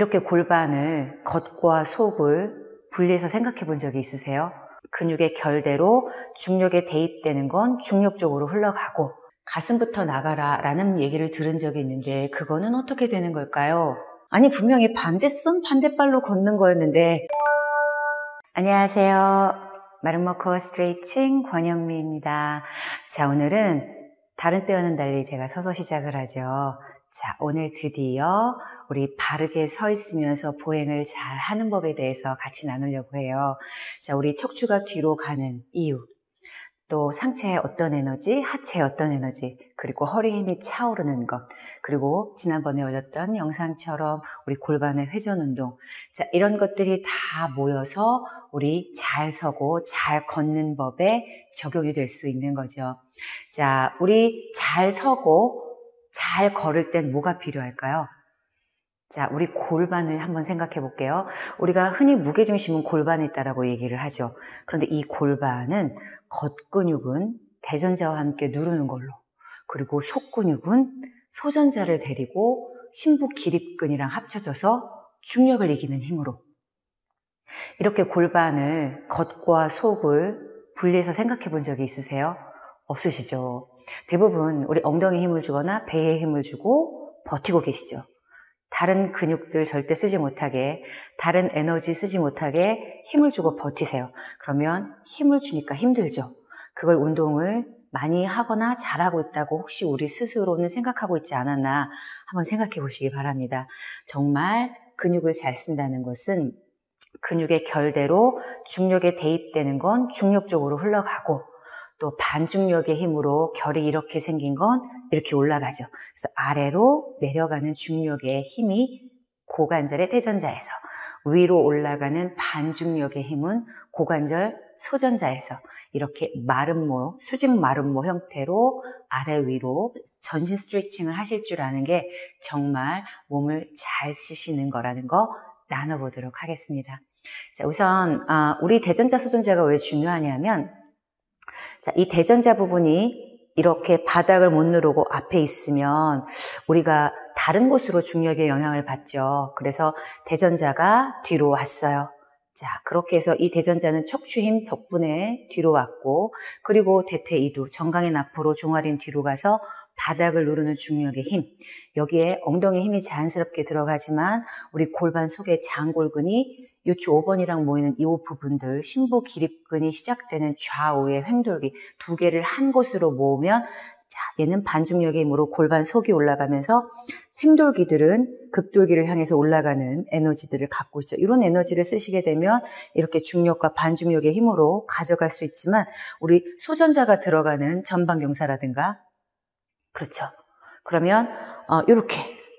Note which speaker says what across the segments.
Speaker 1: 이렇게 골반을 겉과 속을 분리해서 생각해 본 적이 있으세요? 근육의 결대로 중력에 대입되는 건 중력 쪽으로 흘러가고 가슴부터 나가라 라는 얘기를 들은 적이 있는데 그거는 어떻게 되는 걸까요? 아니 분명히 반대손 반대발로 걷는 거였는데. 안녕하세요. 마름모커 스트레칭 권영미입니다. 자, 오늘은 다른 때와는 달리 제가 서서 시작을 하죠. 자, 오늘 드디어 우리 바르게 서 있으면서 보행을 잘 하는 법에 대해서 같이 나누려고 해요. 자, 우리 척추가 뒤로 가는 이유, 또 상체에 어떤 에너지, 하체에 어떤 에너지, 그리고 허리 힘이 차오르는 것, 그리고 지난번에 올렸던 영상처럼 우리 골반의 회전 운동, 자, 이런 것들이 다 모여서 우리 잘 서고 잘 걷는 법에 적용이 될 수 있는 거죠. 자, 우리 잘 서고 잘 걸을 땐 뭐가 필요할까요? 자, 우리 골반을 한번 생각해 볼게요. 우리가 흔히 무게중심은 골반에 있다라고 얘기를 하죠. 그런데 이 골반은 겉근육은 대전자와 함께 누르는 걸로, 그리고 속근육은 소전자를 데리고 심부기립근이랑 합쳐져서 중력을 이기는 힘으로, 이렇게 골반을 겉과 속을 분리해서 생각해 본 적이 있으세요? 없으시죠? 대부분 우리 엉덩이에 힘을 주거나 배에 힘을 주고 버티고 계시죠. 다른 근육들 절대 쓰지 못하게, 다른 에너지 쓰지 못하게 힘을 주고 버티세요. 그러면 힘을 주니까 힘들죠. 그걸 운동을 많이 하거나 잘하고 있다고 혹시 우리 스스로는 생각하고 있지 않았나 한번 생각해 보시기 바랍니다. 정말 근육을 잘 쓴다는 것은 근육의 결대로 중력에 대입되는 건 중력 쪽으로 흘러가고, 또 반중력의 힘으로 결이 이렇게 생긴 건 이렇게 올라가죠. 그래서 아래로 내려가는 중력의 힘이 고관절의 대전자에서, 위로 올라가는 반중력의 힘은 고관절 소전자에서 이렇게 마름모, 수직 마름모 형태로 아래 위로 전신 스트레칭을 하실 줄 아는 게 정말 몸을 잘 쓰시는 거라는 거 나눠보도록 하겠습니다. 자, 우선 우리 대전자 소전자가 왜 중요하냐면, 자, 이 대전자 부분이 이렇게 바닥을 못 누르고 앞에 있으면 우리가 다른 곳으로 중력의 영향을 받죠. 그래서 대전자가 뒤로 왔어요. 자, 그렇게 해서 이 대전자는 척추힘 덕분에 뒤로 왔고, 그리고 대퇴이두, 정강인 앞으로 종아리는 뒤로 가서 바닥을 누르는 중력의 힘, 여기에 엉덩이 힘이 자연스럽게 들어가지만 우리 골반 속의 장골근이 요추 5번이랑 모이는 이 부분들, 심부 기립근이 시작되는 좌우의 횡돌기 두 개를 한 곳으로 모으면, 자, 얘는 반중력의 힘으로 골반 속이 올라가면서 횡돌기들은 극돌기를 향해서 올라가는 에너지들을 갖고 있죠. 이런 에너지를 쓰시게 되면 이렇게 중력과 반중력의 힘으로 가져갈 수 있지만, 우리 소전자가 들어가는 전방경사라든가, 그렇죠. 그러면 이렇게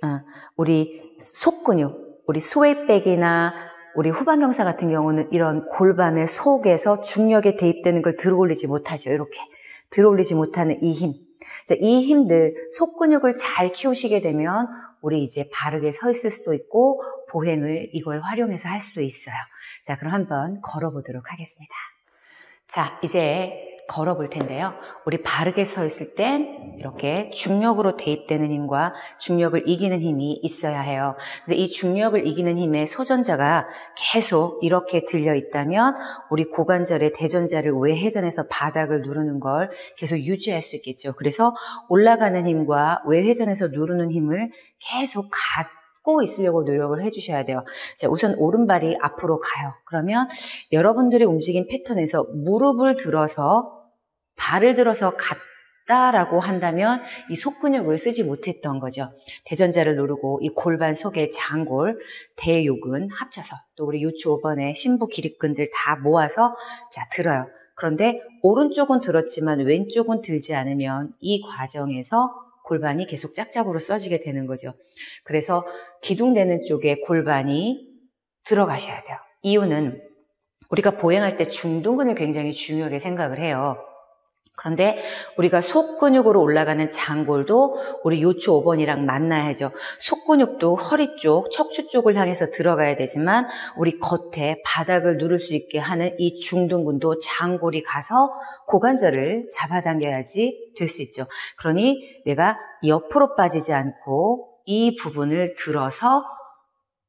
Speaker 1: 우리 속근육, 우리 스웨이백이나 우리 후방경사 같은 경우는 이런 골반의 속에서 중력에 대입되는 걸 들어올리지 못하죠. 이렇게 들어올리지 못하는 이 힘. 자, 이 힘들, 속근육을 잘 키우시게 되면 우리 이제 바르게 서 있을 수도 있고 보행을 이걸 활용해서 할 수도 있어요. 자, 그럼 한번 걸어보도록 하겠습니다. 자, 이제 걸어볼 텐데요. 우리 바르게 서 있을 땐 이렇게 중력으로 대입되는 힘과 중력을 이기는 힘이 있어야 해요. 근데 이 중력을 이기는 힘의 소전자가 계속 이렇게 들려 있다면 우리 고관절의 대전자를 외회전해서 바닥을 누르는 걸 계속 유지할 수 있겠죠. 그래서 올라가는 힘과 외회전해서 누르는 힘을 계속 갖고 있으려고 노력을 해주셔야 돼요. 자, 우선 오른발이 앞으로 가요. 그러면 여러분들의 움직임 패턴에서 무릎을 들어서 발을 들어서 갔다라고 한다면 이 속근육을 쓰지 못했던 거죠. 대전자를 누르고 이 골반 속의 장골, 대요근 합쳐서, 또 우리 요추 5번의 심부 기립근들 다 모아서 자, 들어요. 그런데 오른쪽은 들었지만 왼쪽은 들지 않으면 이 과정에서 골반이 계속 짝짝으로 써지게 되는 거죠. 그래서 기둥되는 쪽에 골반이 들어가셔야 돼요. 이유는 우리가 보행할 때 중둔근을 굉장히 중요하게 생각을 해요. 그런데 우리가 속근육으로 올라가는 장골도 우리 요추 5번이랑 만나야죠. 속근육도 허리 쪽, 척추 쪽을 향해서 들어가야 되지만 우리 겉에 바닥을 누를 수 있게 하는 이 중둔근도 장골이 가서 고관절을 잡아당겨야지 될 수 있죠. 그러니 내가 옆으로 빠지지 않고 이 부분을 들어서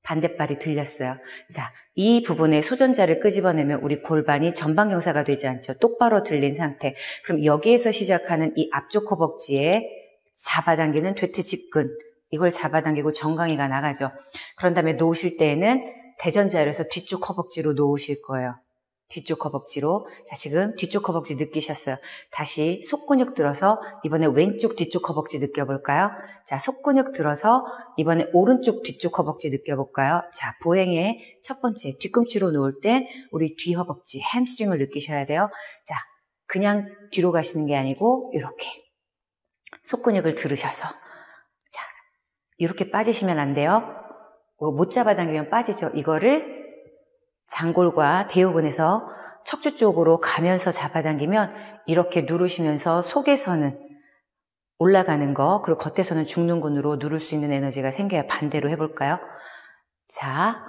Speaker 1: 반대발이 들렸어요. 자, 이 부분에 소전자를 끄집어내면 우리 골반이 전방경사가 되지 않죠. 똑바로 들린 상태. 그럼 여기에서 시작하는 이 앞쪽 허벅지에 잡아당기는 퇴퇴직근, 이걸 잡아당기고 정강이가 나가죠. 그런 다음에 놓으실 때에는 대전자열에서 뒤쪽 허벅지로 놓으실 거예요. 뒤쪽 허벅지로. 자, 지금 뒤쪽 허벅지 느끼셨어요. 다시 속근육 들어서 이번에 왼쪽 뒤쪽 허벅지 느껴볼까요? 자, 속근육 들어서 이번에 오른쪽 뒤쪽 허벅지 느껴볼까요? 자, 보행의 첫 번째 뒤꿈치로 놓을 땐 우리 뒤 허벅지, 햄스트링을 느끼셔야 돼요. 자, 그냥 뒤로 가시는 게 아니고 이렇게 속근육을 들으셔서, 자, 이렇게 빠지시면 안 돼요. 못 잡아당기면 빠지죠. 이거를 장골과 대요근에서 척추 쪽으로 가면서 잡아당기면 이렇게 누르시면서 속에서는 올라가는 거, 그리고 겉에서는 죽는 근으로 누를 수 있는 에너지가 생겨야 반대로 해볼까요? 자,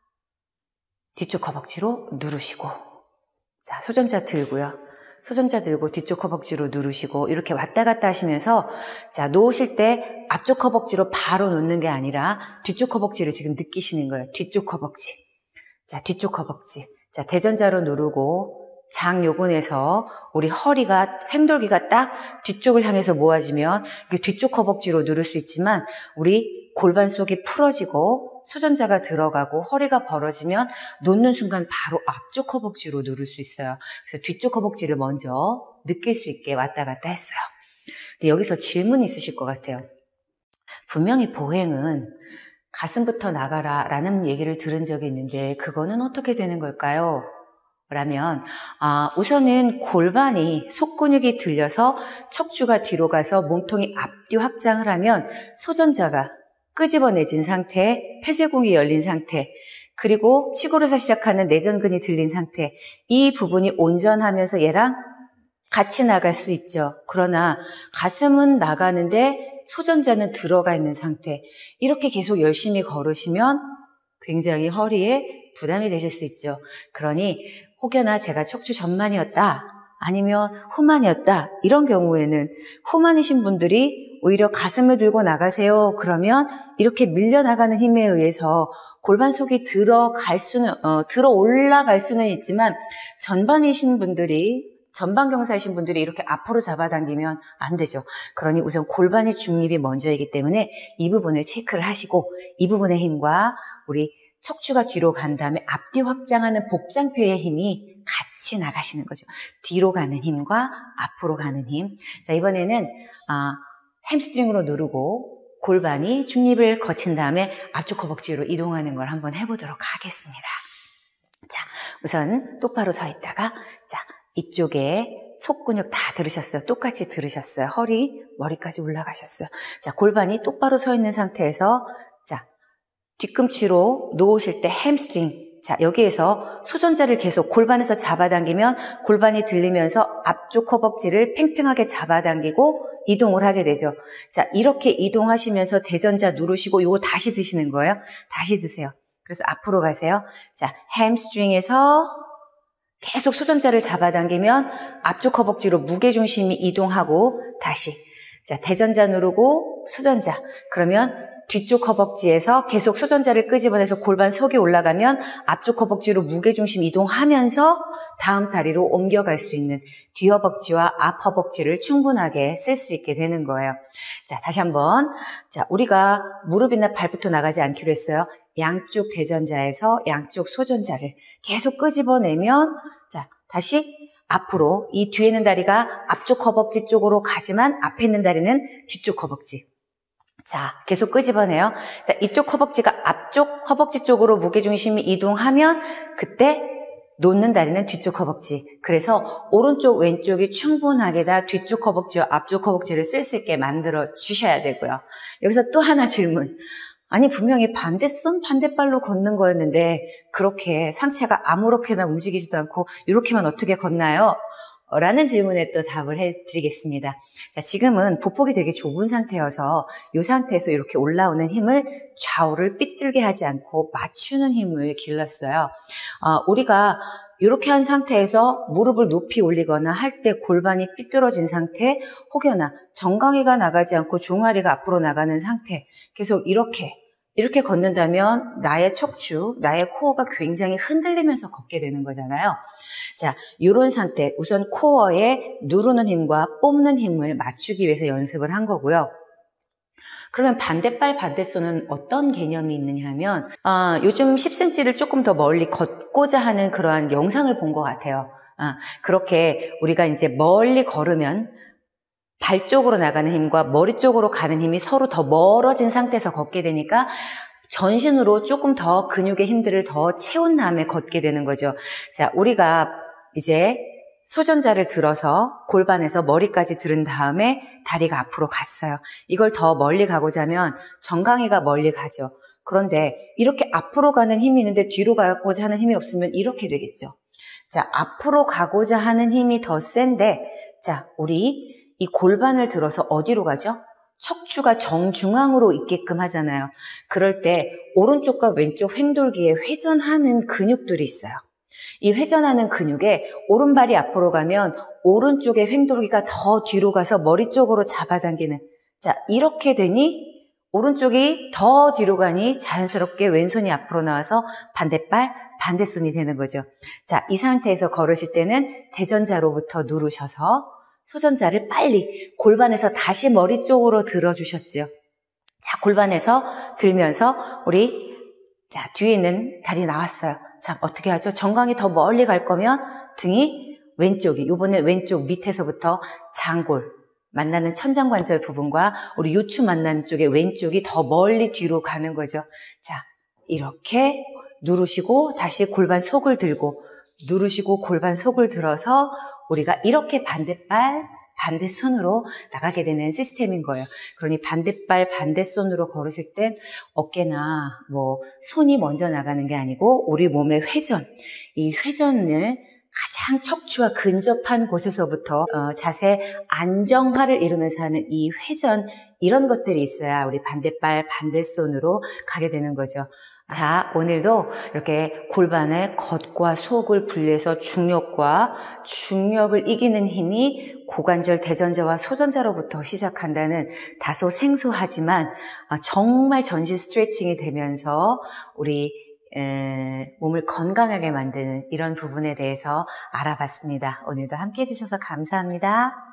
Speaker 1: 뒤쪽 허벅지로 누르시고, 자, 소전자 들고요. 소전자 들고 뒤쪽 허벅지로 누르시고 이렇게 왔다 갔다 하시면서, 자, 놓으실 때 앞쪽 허벅지로 바로 놓는 게 아니라 뒤쪽 허벅지를 지금 느끼시는 거예요. 뒤쪽 허벅지. 자, 뒤쪽 허벅지. 자, 대전자로 누르고 장요근에서 우리 허리가, 횡돌기가 딱 뒤쪽을 향해서 모아지면 이게 뒤쪽 허벅지로 누를 수 있지만 우리 골반 속이 풀어지고 소전자가 들어가고 허리가 벌어지면 놓는 순간 바로 앞쪽 허벅지로 누를 수 있어요. 그래서 뒤쪽 허벅지를 먼저 느낄 수 있게 왔다 갔다 했어요. 근데 여기서 질문이 있으실 것 같아요. 분명히 보행은 가슴부터 나가라 라는 얘기를 들은 적이 있는데 그거는 어떻게 되는 걸까요? 라면 우선은 골반이 속근육이 들려서 척추가 뒤로 가서 몸통이 앞뒤 확장을 하면 소전자가 끄집어내진 상태, 폐쇄공이 열린 상태, 그리고 치골에서 시작하는 내전근이 들린 상태, 이 부분이 온전하면서 얘랑 같이 나갈 수 있죠. 그러나 가슴은 나가는데 소전자는 들어가 있는 상태, 이렇게 계속 열심히 걸으시면 굉장히 허리에 부담이 되실 수 있죠. 그러니 혹여나 제가 척추 전만이었다 아니면 후만이었다 이런 경우에는 후만이신 분들이 오히려 가슴을 들고 나가세요. 그러면 이렇게 밀려나가는 힘에 의해서 골반 속이 들어 올라갈 수는 있지만 전반이신 분들이, 전방경사이신 분들이 이렇게 앞으로 잡아당기면 안 되죠. 그러니 우선 골반의 중립이 먼저이기 때문에 이 부분을 체크를 하시고 이 부분의 힘과 우리 척추가 뒤로 간 다음에 앞뒤 확장하는 복장표의 힘이 같이 나가시는 거죠. 뒤로 가는 힘과 앞으로 가는 힘. 자, 이번에는 햄스트링으로 누르고 골반이 중립을 거친 다음에 앞쪽 허벅지로 이동하는 걸 한번 해보도록 하겠습니다. 자, 우선 똑바로 서 있다가, 자, 이쪽에 속근육 다 들으셨어요. 똑같이 들으셨어요. 허리, 머리까지 올라가셨어요. 자, 골반이 똑바로 서 있는 상태에서, 자, 뒤꿈치로 놓으실 때 햄스트링, 자, 여기에서 소전자를 계속 골반에서 잡아당기면 골반이 들리면서 앞쪽 허벅지를 팽팽하게 잡아당기고 이동을 하게 되죠. 자, 이렇게 이동하시면서 대전자 누르시고 요거 다시 드시는 거예요. 다시 드세요. 그래서 앞으로 가세요. 자, 햄스트링에서 계속 소전자를 잡아당기면 앞쪽 허벅지로 무게중심이 이동하고 다시, 자, 대전자 누르고 소전자, 그러면 뒤쪽 허벅지에서 계속 소전자를 끄집어내서 골반 속이 올라가면 앞쪽 허벅지로 무게중심 이동하면서 다음 다리로 옮겨갈 수 있는 뒤 허벅지와 앞 허벅지를 충분하게 쓸 수 있게 되는 거예요. 자, 다시 한번. 자, 우리가 무릎이나 발부터 나가지 않기로 했어요. 양쪽 대전자에서 양쪽 소전자를 계속 끄집어내면, 자, 다시 앞으로, 이 뒤에 있는 다리가 앞쪽 허벅지 쪽으로 가지만 앞에 있는 다리는 뒤쪽 허벅지. 자, 계속 끄집어내요. 자, 이쪽 허벅지가 앞쪽 허벅지 쪽으로 무게중심이 이동하면 그때 놓는 다리는 뒤쪽 허벅지. 그래서 오른쪽 왼쪽이 충분하게 다 뒤쪽 허벅지와 앞쪽 허벅지를 쓸 수 있게 만들어 주셔야 되고요. 여기서 또 하나 질문. 아니, 분명히 반대손 반대발로 걷는 거였는데 그렇게 상체가 아무렇게나 움직이지도 않고 이렇게만 어떻게 걷나요? 라는 질문에 또 답을 해드리겠습니다. 자, 지금은 보폭이 되게 좁은 상태여서 이 상태에서 이렇게 올라오는 힘을 좌우를 삐뚤게 하지 않고 맞추는 힘을 길렀어요. 우리가 이렇게 한 상태에서 무릎을 높이 올리거나 할 때 골반이 삐뚤어진 상태, 혹여나 정강이가 나가지 않고 종아리가 앞으로 나가는 상태, 계속 이렇게 이렇게 걷는다면 나의 척추, 나의 코어가 굉장히 흔들리면서 걷게 되는 거잖아요. 자, 이런 상태, 우선 코어에 누르는 힘과 뽑는 힘을 맞추기 위해서 연습을 한 거고요. 그러면 반대발 반대손은 어떤 개념이 있느냐 하면 요즘 10cm를 조금 더 멀리 걷고자 하는 그러한 영상을 본 것 같아요. 그렇게 우리가 이제 멀리 걸으면 발 쪽으로 나가는 힘과 머리 쪽으로 가는 힘이 서로 더 멀어진 상태에서 걷게 되니까 전신으로 조금 더 근육의 힘들을 더 채운 다음에 걷게 되는 거죠. 자, 우리가 이제 소전자를 들어서 골반에서 머리까지 들은 다음에 다리가 앞으로 갔어요. 이걸 더 멀리 가고자 하면 정강이가 멀리 가죠. 그런데 이렇게 앞으로 가는 힘이 있는데 뒤로 가고자 하는 힘이 없으면 이렇게 되겠죠. 자, 앞으로 가고자 하는 힘이 더 센데, 자, 우리 이 골반을 들어서 어디로 가죠? 척추가 정중앙으로 있게끔 하잖아요. 그럴 때 오른쪽과 왼쪽 횡돌기에 회전하는 근육들이 있어요. 이 회전하는 근육에 오른발이 앞으로 가면 오른쪽의 횡돌기가 더 뒤로 가서 머리 쪽으로 잡아당기는, 자, 이렇게 되니 오른쪽이 더 뒤로 가니 자연스럽게 왼손이 앞으로 나와서 반대발, 반대손이 되는 거죠. 자, 이 상태에서 걸으실 때는 대전자로부터 누르셔서 소전자를 빨리 골반에서 다시 머리 쪽으로 들어주셨죠. 자, 골반에서 들면서 우리 자, 뒤에 있는 다리 나왔어요. 자, 어떻게 하죠? 정강이 더 멀리 갈 거면 등이 왼쪽이, 이번에 왼쪽 밑에서부터 장골 만나는 천장관절 부분과 우리 요추 만나는 쪽에 왼쪽이 더 멀리 뒤로 가는 거죠. 자, 이렇게 누르시고 다시 골반 속을 들고 누르시고 골반 속을 들어서 우리가 이렇게 반대발, 반대손으로 나가게 되는 시스템인 거예요. 그러니 반대발, 반대손으로 걸으실 땐 어깨나 뭐 손이 먼저 나가는 게 아니고 우리 몸의 회전, 이 회전을 가장 척추와 근접한 곳에서부터 자세 안정화를 이루면서 하는 이 회전, 이런 것들이 있어야 우리 반대발, 반대손으로 가게 되는 거죠. 자, 오늘도 이렇게 골반의 겉과 속을 분리해서 중력과 중력을 이기는 힘이 고관절, 대전자와 소전자로부터 시작한다는 다소 생소하지만 정말 전신 스트레칭이 되면서 우리 몸을 건강하게 만드는 이런 부분에 대해서 알아봤습니다. 오늘도 함께 해주셔서 감사합니다.